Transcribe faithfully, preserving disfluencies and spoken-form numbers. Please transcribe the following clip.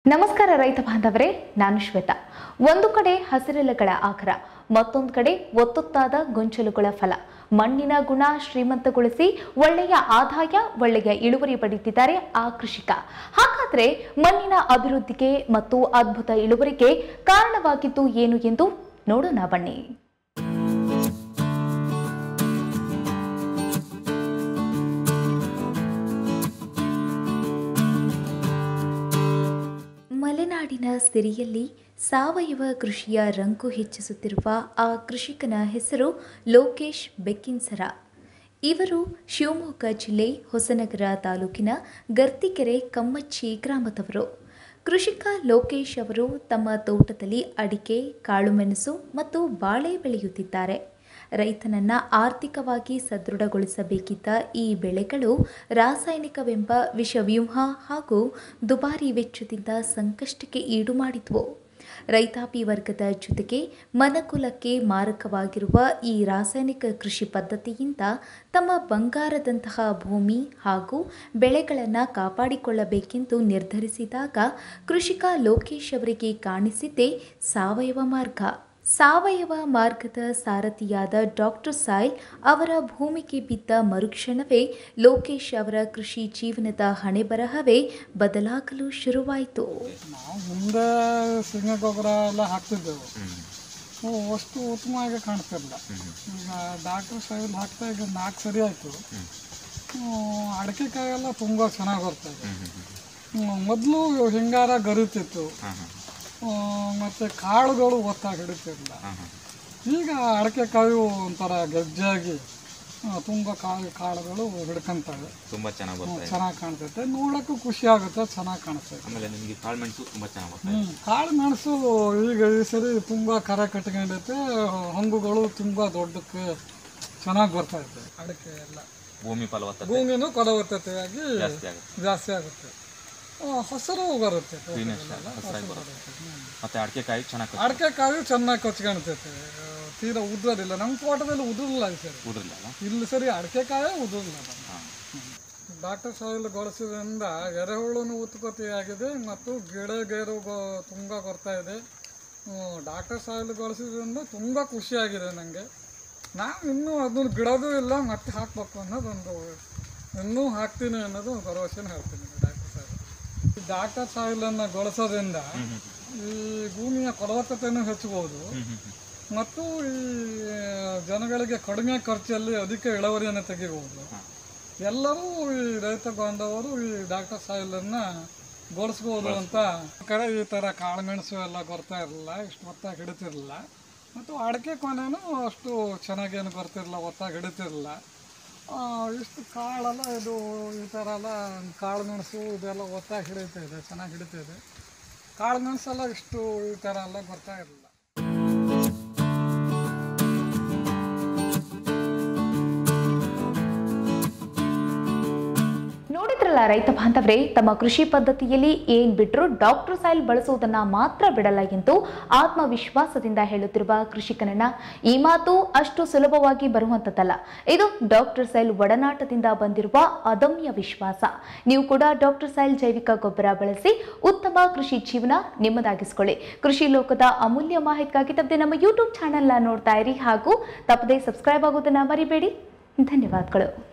ನಮಸ್ಕಾರ ರೈತ ಬಾಂಧವರೇ, ನಾನು ಶ್ವೇತಾ. ಒಂದು ಕಡೆ ಹಸಿರೆಲೆಗಳ ಆಕರ, ಮತ್ತೊಂದು ಕಡೆ ಒತ್ತೊತ್ತಾದ ಗೊಂಚಲುಗಳ ಫಲ. ಮಣ್ಣಿನ ಗುಣ ಶ್ರೀಮಂತಗೊಳಿಸಿ ಒಳ್ಳೆಯ ಆದಾಯ, ಒಳ್ಳೆಯ ಇಳುವರಿ ಪಡೆಯುತ್ತಿದ್ದಾರೆ ಆ ಕೃಷಿಕ. ಹಾಗಾದ್ರೆ ಮಣ್ಣಿನ ಅಭಿವೃದ್ಧಿಗೆ ಮತ್ತು ಅದ್ಭುತ ಇಳುವರಿಗೆ ಕಾರಣವಾಗಿದ್ದು ಏನು ಎಂದು ನೋಡೋಣ ಬನ್ನಿ. ಮಲೆನಾಡಿನ ಸಿರಿಯಲ್ಲಿ ಸಾವಯವ ಕೃಷಿಯ ರಂಗು ಹೆಚ್ಚಿಸುತ್ತಿರುವ ಆ ಕೃಷಿಕನ ಹೆಸರು ಲೋಕೇಶ್ ಬೆಕ್ಕಿನ್ಸರ. ಇವರು ಶಿವಮೊಗ್ಗ ಜಿಲ್ಲೆ ಹೊಸನಗರ ತಾಲೂಕಿನ ಗರ್ತಿಕೆರೆ ಕಮ್ಮಚ್ಚಿ ಗ್ರಾಮದವರು. ಕೃಷಿಕ ಲೋಕೇಶ್ ಅವರು ತಮ್ಮ ತೋಟದಲ್ಲಿ ಅಡಿಕೆ, ಕಾಳುಮೆಣಸು ಮತ್ತು ಬಾಳೆ ಬೆಳೆಯುತ್ತಿದ್ದಾರೆ. ರೈತನನ್ನು ಆರ್ಥಿಕವಾಗಿ ಸದೃಢಗೊಳಿಸಬೇಕಿದ್ದ ಈ ಬೆಳೆಗಳು ರಾಸಾಯನಿಕವೆಂಬ ವಿಷವ್ಯೂಹ ಹಾಗೂ ದುಬಾರಿ ವೆಚ್ಚದಿಂದ ಸಂಕಷ್ಟಕ್ಕೆ ಈಡು ಮಾಡಿದ್ವು. ರೈತಾಪಿ ವರ್ಗದ ಜೊತೆಗೆ ಮನಕುಲಕ್ಕೆ ಮಾರಕವಾಗಿರುವ ಈ ರಾಸಾಯನಿಕ ಕೃಷಿ ಪದ್ಧತಿಯಿಂದ ತಮ್ಮ ಬಂಗಾರದಂತಹ ಭೂಮಿ ಹಾಗೂ ಬೆಳೆಗಳನ್ನು ಕಾಪಾಡಿಕೊಳ್ಳಬೇಕೆಂದು ನಿರ್ಧರಿಸಿದಾಗ ಕೃಷಿಕ ಲೋಕೇಶ್ ಅವರಿಗೆ ಕಾಣಿಸಿದ್ದೇ ಸಾವಯವ ಮಾರ್ಗ. ಸಾವಯವ ಮಾರ್ಗದ ಸಾರಥಿಯಾದ ಡಾಕ್ಟರ್ ಸಾಯಿಲ್ ಅವರ ಭೂಮಿಗೆ ಬಿದ್ದ ಮರುಕ್ಷಣವೇ ಲೋಕೇಶ್ ಅವರ ಕೃಷಿ ಜೀವನದ ಹಣೆಬರಹವೇ ಬದಲಾಗಲು ಶುರುವಾಯಿತು. ನಾವು ಮುಂದೆ ಶೇಂಗಾ ಗೊಬ್ಬರ ಎಲ್ಲ ಹಾಕ್ತಿದ್ದೆವು, ಅಷ್ಟು ಉತ್ತಮವಾಗಿ ಕಾಣ್ತಿರಲಿಲ್ಲ. ಈಗ ಡಾಕ್ಟರ್ ಸಾಯಿಲ್ ಹಾಕ್ತಾ ಈಗ ನಾಲ್ಕು ಸರಿ ಆಯಿತು. ಅಡಿಕೆ ಕಾಯೆಲ್ಲ ತುಂಬ ಚೆನ್ನಾಗಿ ಬರ್ತದೆ. ಮೊದಲು ಹಿಂಗಾರ ಗರಿತಿತ್ತು ಮತ್ತು ಕಾಳುಗಳು ಒತ್ತಾಗಿ ಹಿಡಿತಿರಲಿಲ್ಲ. ಈಗ ಅಡಿಕೆ ಕಾಳು ಒಂಥರ ಗೆಜ್ಜೆಯಾಗಿ ತುಂಬ ಕಾಳು ಕಾಳುಗಳು ಹಿಡ್ಕೊಂತವೆ, ತುಂಬ ಚೆನ್ನಾಗಿ ಚೆನ್ನಾಗಿ ಕಾಣ್ತೈತೆ. ನೋಡೋಕ್ಕೂ ಖುಷಿ ಆಗುತ್ತೆ, ಚೆನ್ನಾಗಿ ಕಾಣಿಸ್ತೈತೆ. ಆಮೇಲೆ ನಿಮಗೆ ಕಾಳು ಮೆಣಸು ತುಂಬ ಚೆನ್ನಾಗಿ ಹ್ಞೂ ಕಾಳು ಮೆಣಸು ಈಗ ಈ ಸರಿ ತುಂಬ ಕರೆ ಕಟ್ಕೊಂಡೈತೆ. ಹಂಗುಗಳು ತುಂಬ ದೊಡ್ಡಕ್ಕೆ ಚೆನ್ನಾಗಿ ಬರ್ತಾಯಿದೆ. ಅಡಿಕೆ ಎಲ್ಲ ಭೂಮಿ ಫಲವತ್ತತೆ ಭೂಮಿನೂ ಫಲವತ್ತತೆಯಾಗಿ ಜಾಸ್ತಿ ಆಗುತ್ತೆ. ಹಸಿರು ಬರುತ್ತೆ, ಮತ್ತೆ ಅಡಿಕೆ ಕಾಯಿ ಚೆನ್ನಾಗಿ ಅಡಿಕೆ ಕಾಯಿ ಚೆನ್ನಾಗಿ ಕೊಚ್ಕೊಳ್ತೈತೆ. ತೀರಾ ಉದ್ರೋದಿಲ್ಲ. ನಮ್ಮ ತೋಟದಲ್ಲಿ ಉದುರಿಲ್ಲ ಈ ಸರಿ, ಉದುರಿಲ್ಲ ಇಲ್ಲಿ ಸರಿ ಅಡಿಕೆ ಕಾಯೇ ಉದುರಿಲ್ಲ. ಡಾಕ್ಟರ್ ಸಾಯಿಲ್ ಬಳಸೋದ್ರಿಂದ ಎರೆಹುಳುನು ಉತ್ಪತ್ತಿಯಾಗಿದೆ ಮತ್ತು ಗಿಡ ಗೇರು ತುಂಬ ಬರ್ತಾ ಇದೆ. ಡಾಕ್ಟರ್ ಸಾಯಿಲ್ ಬಳಸೋದ್ರಿಂದ ತುಂಬ ಖುಷಿಯಾಗಿದೆ ನನಗೆ. ನಾವು ಇನ್ನೂ ಅದನ್ನು ಬಿಡೋದು ಇಲ್ಲ, ಮತ್ತೆ ಹಾಕಬೇಕು ಅನ್ನೋದೊಂದು, ಇನ್ನೂ ಹಾಕ್ತೀನಿ ಅನ್ನೋದು ಭರವಸೆನ ಹೇಳ್ತೀನಿ. ಡಾಕ್ಟರ್ ಸಾಯಿಲನ್ನು ಬಳಸೋದ್ರಿಂದ ಈ ಭೂಮಿಯ ಫಲವತ್ತತೆಯನ್ನು ಹೆಚ್ಚಬಹುದು ಮತ್ತು ಈ ಜನಗಳಿಗೆ ಕಡಿಮೆ ಖರ್ಚಲ್ಲಿ ಅಧಿಕ ಇಳುವರಿಯನ್ನು ತೆಗಿಬಹುದು. ಎಲ್ಲರೂ ಈ ರೈತ ಬಾಂಧವರು ಈ ಡಾಕ್ಟರ್ ಸಾಯಿಲನ್ನು ಬಳಸ್ಬೋದು ಅಂತ. ಕಡೆ ಈ ಥರ ಕಾಳುಮೆಣಸು ಎಲ್ಲ ಬರ್ತಾ ಇರಲಿಲ್ಲ, ಇಷ್ಟು ಒತ್ತಾಗಿ ಹಿಡಿತಿರಲಿಲ್ಲ. ಮತ್ತು ಅಡಿಕೆ ಕೊನೆಯೂ ಅಷ್ಟು ಚೆನ್ನಾಗೇನು ಬರ್ತಿರಲಿಲ್ಲ, ಒತ್ತಾಗಿ ಹಿಡಿತಿರಲಿಲ್ಲ. ಇಷ್ಟು ಕಾಳೆಲ್ಲ ಇದು ಈ ಥರ ಎಲ್ಲ ಕಾಳು ಮೆಣಸು ಇದೆಲ್ಲ ಒತ್ತಾಗಿ ಹಿಡಿತಾ ಇದೆ, ಚೆನ್ನಾಗಿ ಹಿಡಿತಾ ಇದೆ. ಕಾಳು ಮೆಣಸೆಲ್ಲ ಇಷ್ಟು ಈ ಥರ ಎಲ್ಲ ಬರ್ತಾ ಇರಲಿಲ್ಲ. ನೋಡಿದ್ರಲ್ಲ ರೈತ ಬಾಂಧವರೇ, ತಮ್ಮ ಕೃಷಿ ಪದ್ಧತಿಯಲ್ಲಿ ಏನ್ ಬಿಟ್ಟರು ಡಾಕ್ಟರ್ ಸಾಯಿಲ್ ಬಳಸುವುದನ್ನ ಮಾತ್ರ ಬಿಡಲ್ಲ ಎಂದು ಆತ್ಮವಿಶ್ವಾಸದಿಂದ ಹೇಳುತ್ತಿರುವ ಕೃಷಿಕನನ್ನ ಈ ಮಾತು ಅಷ್ಟು ಸುಲಭವಾಗಿ ಬರುವಂತದ್ದಲ್ಲ. ಇದು ಡಾಕ್ಟರ್ ಸಾಯಿಲ್ ಒಡನಾಟದಿಂದ ಬಂದಿರುವ ಅದಮ್ಯ ವಿಶ್ವಾಸ. ನೀವು ಕೂಡ ಡಾಕ್ಟರ್ ಸಾಯಿಲ್ ಜೈವಿಕ ಗೊಬ್ಬರ ಬಳಸಿ ಉತ್ತಮ ಕೃಷಿ ಜೀವನ ನಿಮ್ಮದಾಗಿಸಿಕೊಳ್ಳಿ. ಕೃಷಿ ಲೋಕದ ಅಮೂಲ್ಯ ಮಾಹಿತಿಗಾಗಿ ತಪ್ಪದೆ ನಮ್ಮ ಯೂಟ್ಯೂಬ್ ಚಾನೆಲ್ನ ನೋಡ್ತಾ ಇರಿ ಹಾಗೂ ತಪ್ಪದೆ ಸಬ್ಸ್ಕ್ರೈಬ್ ಆಗೋದನ್ನ ಮರಿಬೇಡಿ. ಧನ್ಯವಾದಗಳು.